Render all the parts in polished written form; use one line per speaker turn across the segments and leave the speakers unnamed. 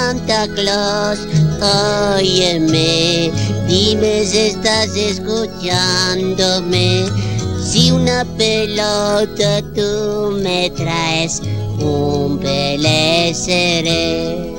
Santa Claus, óyeme, dime si estás escuchándome. Si una pelota tú me traes, un Pelé seré.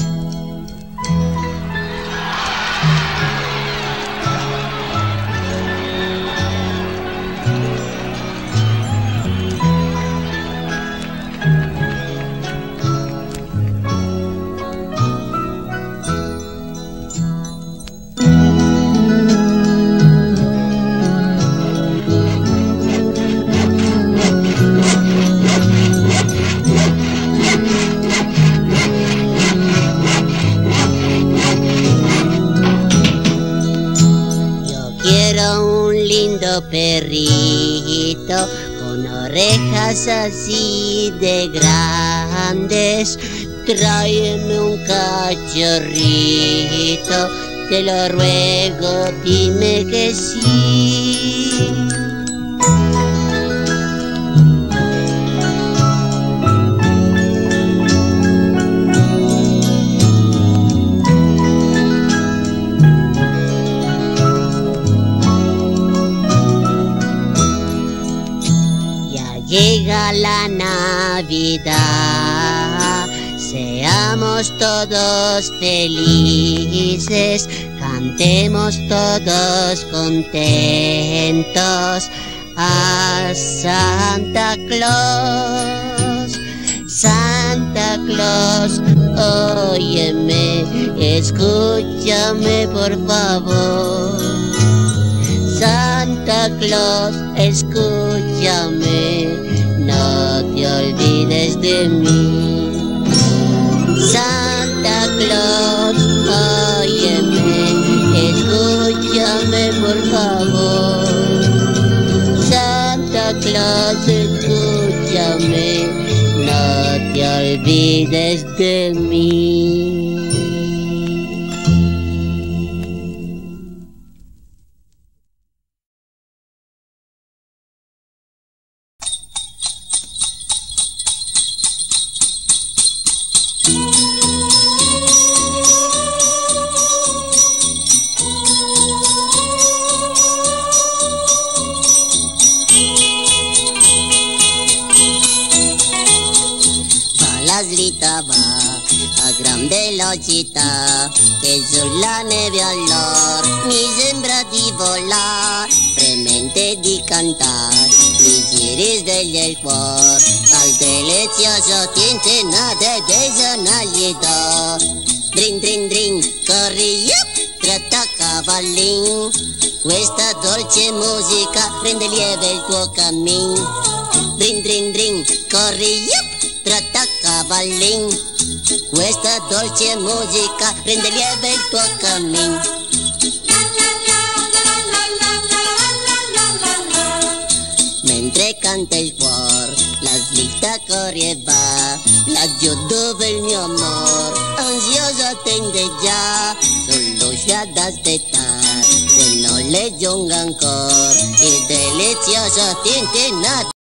Quiero un lindo perrito con orejas así de grandes. Tráeme un cachorrito, te lo ruego, dime que sí. Llega la Navidad, seamos todos felices, cantemos todos contentos a Santa Claus. Santa Claus, óyeme, escúchame por favor. Santa Claus, escúchame, no te olvides de mí. Santa Claus, óyeme, escúchame por favor. Santa Claus, escúchame, no te olvides de mí.
Va a gran velocità e sulla neve allora mi sembra di volare, fremente di cantare, mi si risveglia il cuore al delizioso tintinnato dei sonagli. Drin drin drin, corri yup, tratta cavallin, questa dolce musica rende lieve il tuo cammin. Drin drin drin, corri yup, tratta cavallin, questa dolce musica rende lieve il tuo cammin. Mentre canta il cuore, la slitta corre e va, laggiù dove il mio amor ansioso attende già, sull'uscio ad aspettare, se non le giunga ancora il delizioso tintinnato.